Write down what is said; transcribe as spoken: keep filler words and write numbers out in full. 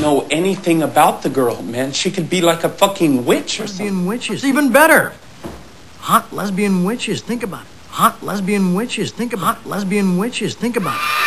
know anything about the girl, man. She could be like a fucking witch or something. Lesbian witches. Even better. Hot lesbian witches. Think about it. Hot lesbian witches. Think about it. Lesbian witches. Think about it.